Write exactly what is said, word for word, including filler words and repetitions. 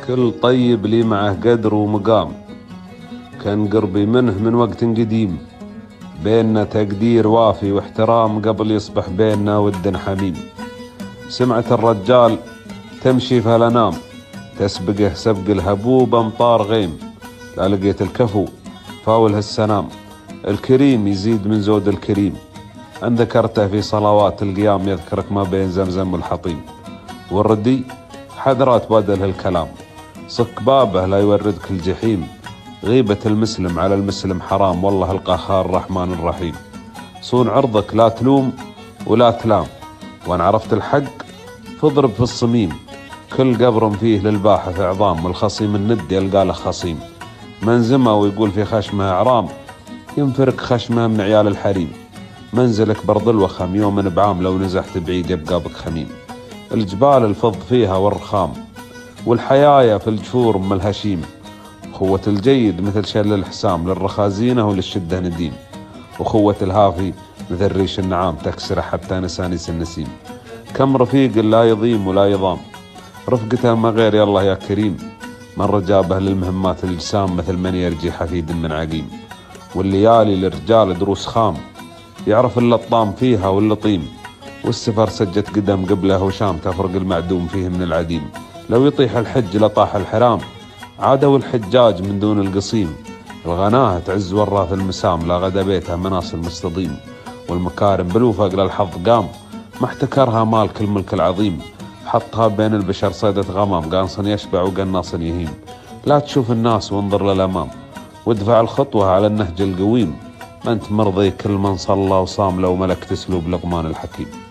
كل طيب لي معه قدر ومقام، كان قربي منه من وقت قديم، بيننا تقدير وافي واحترام قبل يصبح بيننا ود حميم. سمعة الرجال تمشي فلا نام، تسبقه سبق الهبوب أمطار غيم، لا لقيت الكفو فاولها السلام، الكريم يزيد من زود الكريم، أن ذكرته في صلوات القيام يذكرك ما بين زمزم والحطيم، والردي حذرات بدل الكلام، صك بابه لا يوردك الجحيم، غيبة المسلم على المسلم حرام، والله القهار الرحمن الرحيم. صون عرضك لا تلوم ولا تلام، وان عرفت الحق فاضرب في الصميم، كل قبر فيه للباحث عظام، والخصيم الند يلقى له خصيم، منزمه ويقول في خشمه عرام، ينفرك خشمه من عيال الحريم، منزلك برض الوخم يوم بعام، لو نزحت بعيد يبقى بك خميم، الجبال الفض فيها والرخام، والحيايا في الجفور ام الهشيم، أخوة الجيد مثل شل الحسام، للرخازينة وللشدة نديم، أخوة الهافي مثل ريش النعام، تكسره حتى نسانيس النسيم، كم رفيق لا يضيم ولا يضام، رفقته ما غير يالله يا كريم، من رجابه للمهمات الجسام، مثل من يرجي حفيد من عقيم، والليالي للرجال دروس خام، يعرف اللطام فيها واللطيم، والسفر سجت قدم قبله وشام، تفرق المعدوم فيه من العديم، لو يطيح الحج لطاح الحرام، عادوا الحجاج من دون القصيم، الغناة تعز وراث المسام، لا غدا بيتها مناص المستضيم، والمكارم بالوفاق للحظ قام، ما احتكرها مالك الملك العظيم، حطها بين البشر صيدة غمام، قانص يشبع وقناص يهيم، لا تشوف الناس وانظر للأمام، وادفع الخطوة على النهج القويم، ما انت مرضي كل من صلى وصام، لو ملكت اسلوب لقمان الحكيم.